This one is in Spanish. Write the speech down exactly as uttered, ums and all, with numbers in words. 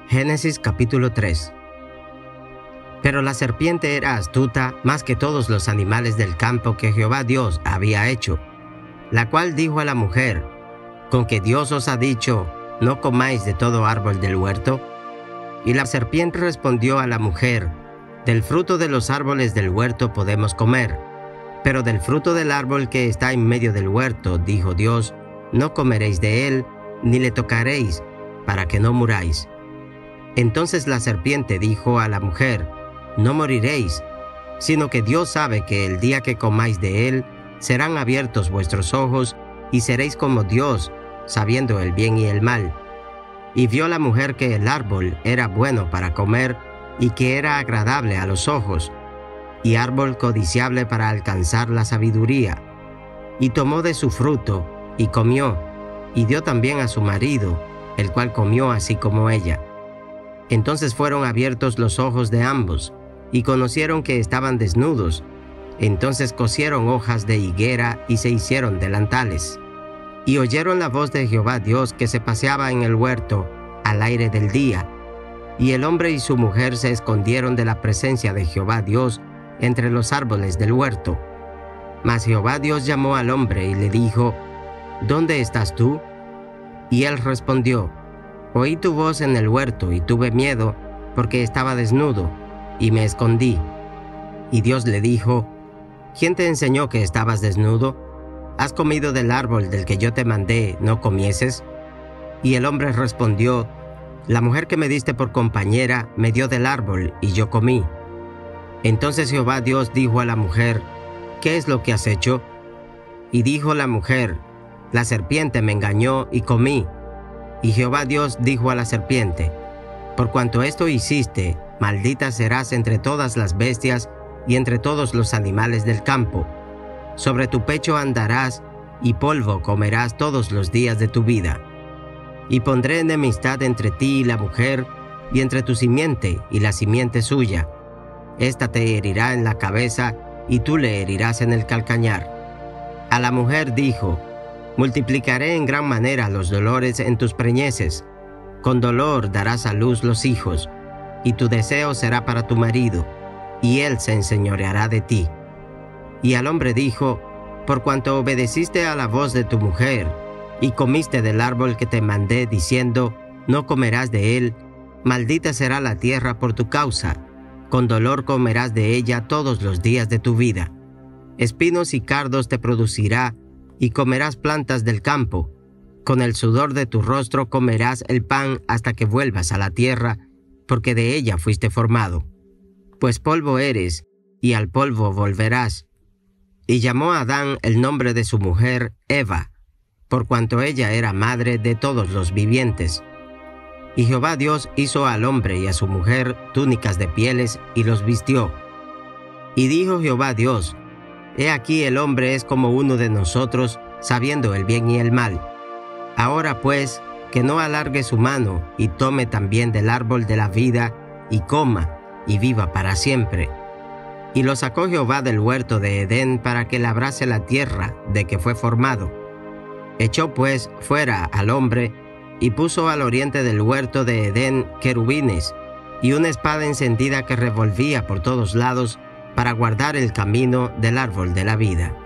Génesis capítulo tres. Pero la serpiente era astuta más que todos los animales del campo que Jehová Dios había hecho, la cual dijo a la mujer: ¿con que Dios os ha dicho, no comáis de todo árbol del huerto? Y la serpiente respondió a la mujer: del fruto de los árboles del huerto podemos comer, pero del fruto del árbol que está en medio del huerto, dijo Dios, no comeréis de él, ni le tocaréis, para que no muráis. Entonces la serpiente dijo a la mujer: no moriréis, sino que Dios sabe que el día que comáis de él, serán abiertos vuestros ojos, y seréis como Dios, sabiendo el bien y el mal. Y vio la mujer que el árbol era bueno para comer, y que era agradable a los ojos, y árbol codiciable para alcanzar la sabiduría. Y tomó de su fruto, y comió, y dio también a su marido, el cual comió así como ella. Entonces fueron abiertos los ojos de ambos, y conocieron que estaban desnudos. Entonces cosieron hojas de higuera y se hicieron delantales. Y oyeron la voz de Jehová Dios que se paseaba en el huerto al aire del día. Y el hombre y su mujer se escondieron de la presencia de Jehová Dios entre los árboles del huerto. Mas Jehová Dios llamó al hombre y le dijo: ¿dónde estás tú? Y él respondió: oí tu voz en el huerto y tuve miedo, porque estaba desnudo, y me escondí. Y Dios le dijo: ¿quién te enseñó que estabas desnudo? ¿Has comido del árbol del que yo te mandé no comieses? Y el hombre respondió: la mujer que me diste por compañera me dio del árbol, y yo comí. Entonces Jehová Dios dijo a la mujer: ¿qué es lo que has hecho? Y dijo la mujer: la serpiente me engañó y comí. Y Jehová Dios dijo a la serpiente: por cuanto esto hiciste, maldita serás entre todas las bestias y entre todos los animales del campo. Sobre tu pecho andarás, y polvo comerás todos los días de tu vida. Y pondré enemistad entre ti y la mujer, y entre tu simiente y la simiente suya. Esta te herirá en la cabeza, y tú le herirás en el calcañar. A la mujer dijo: multiplicaré en gran manera los dolores en tus preñeces. Con dolor darás a luz los hijos, y tu deseo será para tu marido, y él se enseñoreará de ti. Y al hombre dijo: por cuanto obedeciste a la voz de tu mujer, y comiste del árbol que te mandé, diciendo, no comerás de él, maldita será la tierra por tu causa, con dolor comerás de ella todos los días de tu vida. Espinos y cardos te producirá, y comerás plantas del campo. Con el sudor de tu rostro comerás el pan hasta que vuelvas a la tierra, porque de ella fuiste formado. Pues polvo eres, y al polvo volverás. Y llamó a Adán el nombre de su mujer Eva, por cuanto ella era madre de todos los vivientes. Y Jehová Dios hizo al hombre y a su mujer túnicas de pieles y los vistió. Y dijo Jehová Dios: he aquí el hombre es como uno de nosotros, sabiendo el bien y el mal. Ahora pues, que no alargue su mano y tome también del árbol de la vida, y coma, y viva para siempre. Y lo sacó Jehová del huerto de Edén para que labrase la tierra de que fue formado. Echó pues fuera al hombre, y puso al oriente del huerto de Edén querubines, y una espada encendida que revolvía por todos lados, para guardar el camino del árbol de la vida.